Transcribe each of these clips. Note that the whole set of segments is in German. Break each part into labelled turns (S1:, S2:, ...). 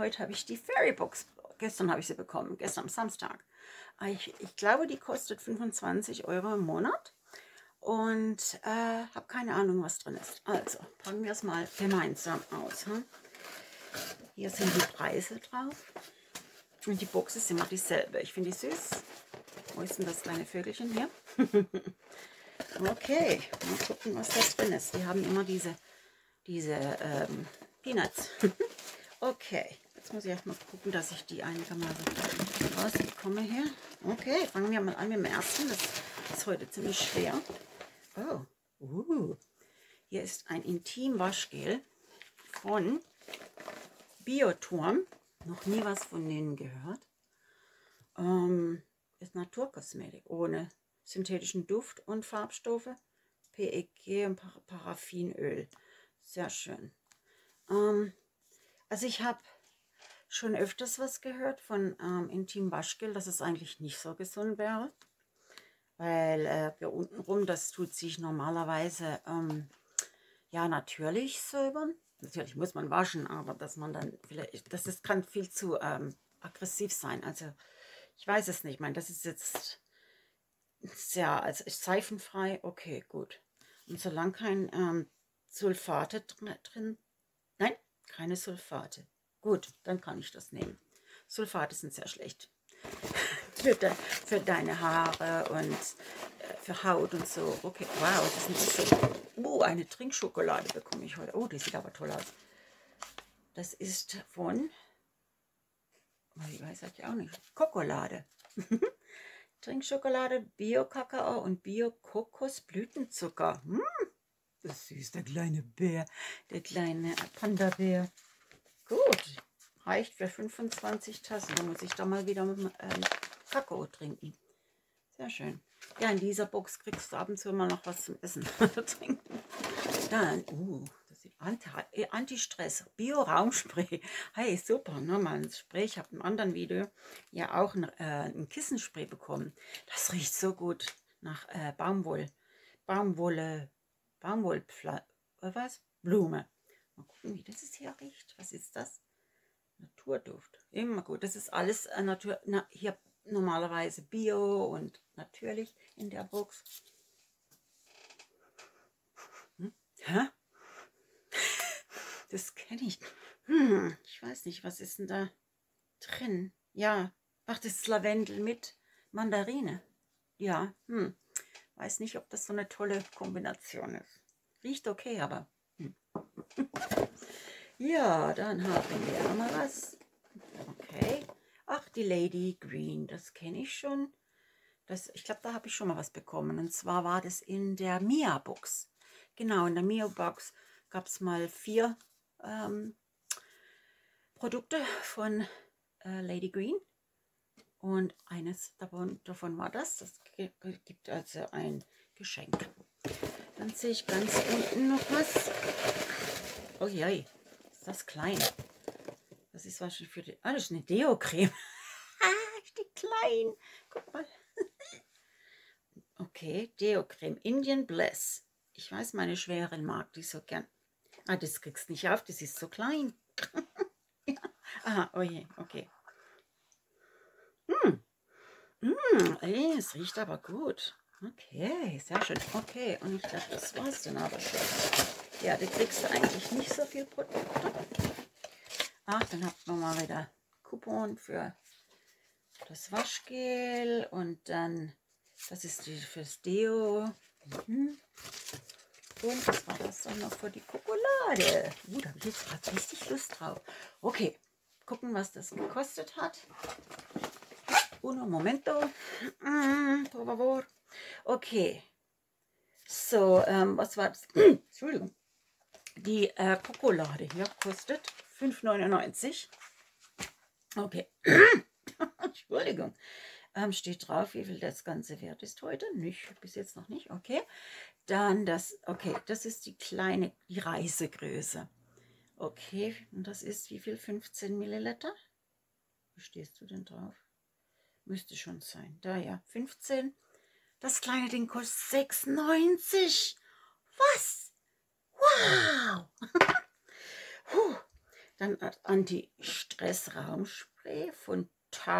S1: heute habe ich die Fairybox. Gestern habe ich sie bekommen, gestern am Samstag. Ich glaube, die kostet 25 € im Monat. Und habe keine Ahnung, was drin ist. Also, packen wir es mal gemeinsam aus. Hm? Hier sind die Preise drauf. Und die Box ist immer dieselbe. Ich finde die süß. Wo ist denn das kleine Vögelchen hier? Okay, mal gucken, was da drin ist. Die haben immer diese Peanuts. Okay, jetzt muss ich erst mal gucken, dass ich die einigermaßen rausbekomme hier. Okay, fangen wir mal an mit dem ersten. Das ist heute ziemlich schwer. Oh, hier ist ein Intim-Waschgel von Bioturm. Noch nie was von denen gehört. Ist Naturkosmetik ohne synthetischen Duft und Farbstoffe, PEG und Paraffinöl. Sehr schön. Also ich habe schon öfters was gehört von Intim Waschgel, dass es eigentlich nicht so gesund wäre. Weil hier untenrum, das tut sich normalerweise ja natürlich säubern. Natürlich muss man waschen, aber dass man dann vielleicht, kann viel zu aggressiv sein. Also ich weiß es nicht. Ich meine, das ist jetzt sehr, also ist seifenfrei. Okay, gut. Und solange kein Sulfate drin, nein, keine Sulfate. Gut, dann kann ich das nehmen. Sulfate sind sehr schlecht. Für deine Haare und für Haut und so. Okay, wow, das ist so. Eine Trinkschokolade bekomme ich heute. Oh, die sieht aber toll aus. Das ist von, ich weiß ich auch nicht, Kokolade. Trinkschokolade, Bio-Kakao und Bio-Kokosblütenzucker. Das ist süß, der kleine Bär, der kleine Panda-Bär. Gut, reicht für 25 Tassen. Da muss ich da mal wieder mit Kakao trinken. Sehr schön. Ja, in dieser Box kriegst du ab und zu mal noch was zum Essen oder trinken. Dann, das ist Anti-Stress, Bio-Raumspray. Hey, super, nochmal ein Spray. Ich habe im anderen Video ja auch ein Kissenspray bekommen. Das riecht so gut nach Blume. Mal gucken, wie das hier riecht. Was ist das? Naturduft. Immer gut. Das ist alles hier normalerweise Bio und natürlich in der Box. Hä? Das kenne ich. Ich weiß nicht, was ist denn da drin? Ja, ach, das ist Lavendel mit Mandarine. Ja, weiß nicht, ob das so eine tolle Kombination ist. Riecht okay, aber. Ja, dann haben wir noch mal was. Okay. Ach, die Lady Green, das kenne ich schon. Ich glaube, da habe ich schon mal was bekommen. Und zwar war das in der Mia-Box. Genau, in der Mia-Box gab es mal 4 Produkte von Lady Green. Und eines davon war das. Das gibt also ein Geschenk. Dann sehe ich ganz unten noch was. Oh je, ist das klein. Das ist wahrscheinlich für die. Ah, das ist eine Deo-Creme. Ist die klein. Guck mal. Okay, Deo-Creme. Indian Bliss. Ich weiß, meine Schwägerin mag die so gern. Ah, das kriegst du nicht auf, das ist so klein. Ja. Aha, oh je, okay. Es riecht aber gut. Okay, sehr schön. Okay, und ich glaube, das war's dann aber schon. Ja, da kriegst du eigentlich nicht so viel Produkte. Ach, dann habt man mal wieder Coupon für das Waschgel und dann, das ist fürs Deo. Und was war das dann noch für die Schokolade? Da habe ich jetzt gerade richtig Lust drauf. Okay, gucken, was das gekostet hat. Uno momento. Por favor. Okay. So, was war das? Entschuldigung. Die Schokolade hier kostet 5,99 €. Okay. Entschuldigung. Steht drauf, wie viel das Ganze wert ist heute. Nicht, bis jetzt noch nicht. Okay. Dann das, okay, das ist die Reisegröße. Okay, und das ist wie viel? 15 Milliliter? Wo stehst du denn drauf? Müsste schon sein. Da ja, 15. Das kleine Ding kostet 6,90 €. Was? Wow! Dann Stressraumspray von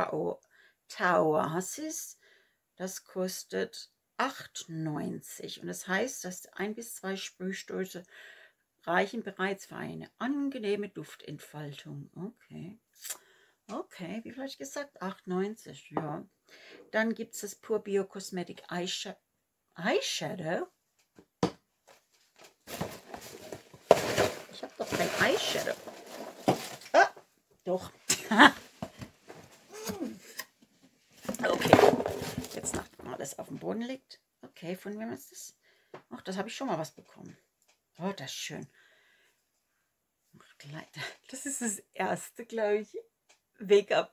S1: Taoasis. Das kostet 8,90 und das heißt, dass 1 bis 2 Sprühstöße reichen bereits für eine angenehme Duftentfaltung. Okay. Okay, wie vielleicht gesagt, 8,90, ja. Dann gibt es das Pure Bio Cosmetic Eyeshadow. Ich habe doch kein Eyeshadow. Ah, doch. Okay, jetzt nachdem alles auf dem Boden liegt. Okay, von wem ist das? Ach, das habe ich schon mal was bekommen. Oh, das ist schön. Das ist das erste, glaube ich, Wake-up,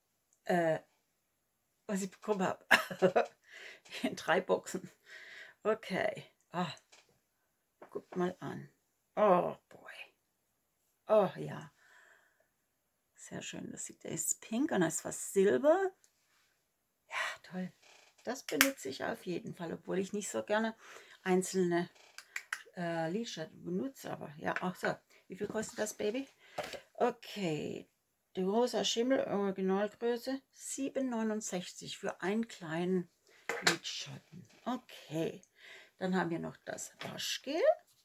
S1: was ich bekommen habe. In 3 Boxen. Okay. Ah, guckt mal an. Oh, boy. Oh, ja. Sehr schön. Das sieht, der ist pink und da ist was Silber. Ja, toll. Das benutze ich auf jeden Fall, obwohl ich nicht so gerne einzelne Lidschatten benutze. Aber ja, ach so. Wie viel kostet das, Baby? Okay. Der rosa Schimmel, Originalgröße, 7,69 für einen kleinen Lidschatten. Okay. Dann haben wir noch das Waschgel.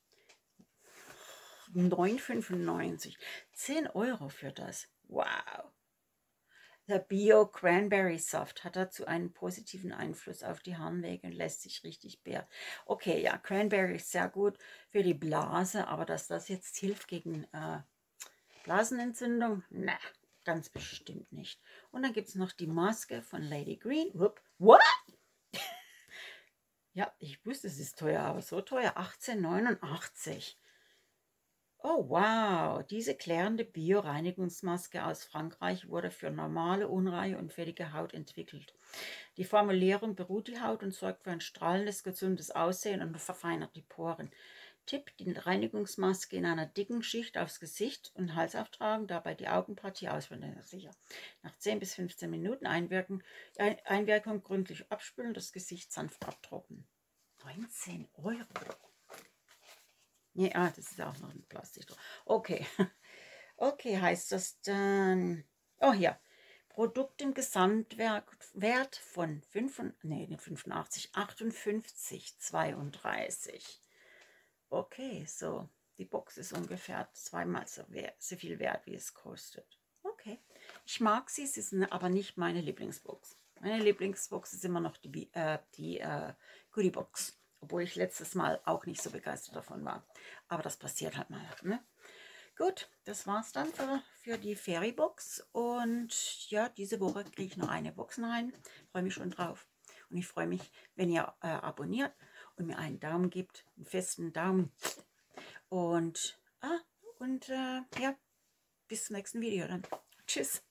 S1: 9,95. 10 Euro für das. Wow. Der Bio Cranberry Saft hat dazu einen positiven Einfluss auf die Harnwege und lässt sich richtig bären. Okay, ja, Cranberry ist sehr gut für die Blase, aber dass das jetzt hilft gegen Blasenentzündung, na, ganz bestimmt nicht. Und dann gibt es noch die Maske von Lady Green. What? Ja, ich wusste, es ist teuer, aber so teuer. 18,89. Oh, wow. Diese klärende Bio-Reinigungsmaske aus Frankreich wurde für normale, unreine und fettige Haut entwickelt. Die Formulierung beruht die Haut und sorgt für ein strahlendes, gesundes Aussehen und verfeinert die Poren. Tipp: die Reinigungsmaske in einer dicken Schicht aufs Gesicht und Hals auftragen, dabei die Augenpartie auswählen. Sicher. Nach 10 bis 15 Minuten Einwirkung gründlich abspülen, das Gesicht sanft abtrocknen. 19 Euro. Ja, das ist auch noch ein Plastik. Okay. Okay, heißt das dann... Oh, hier. Produkt im Gesamtwert von 58,32. Okay, so. Die Box ist ungefähr 2-mal so viel wert, wie es kostet. Okay. Ich mag sie, sie ist aber nicht meine Lieblingsbox. Meine Lieblingsbox ist immer noch die Goodie-Box. Obwohl ich letztes Mal auch nicht so begeistert davon war. Aber das passiert halt mal. Ne? Gut, das war's dann für die Fairy-Box. Und ja, diese Woche kriege ich noch eine Box rein. Freue mich schon drauf. Und ich freue mich, wenn ihr abonniert und mir einen Daumen gibt. Einen festen Daumen. Und ja, bis zum nächsten Video dann. Tschüss.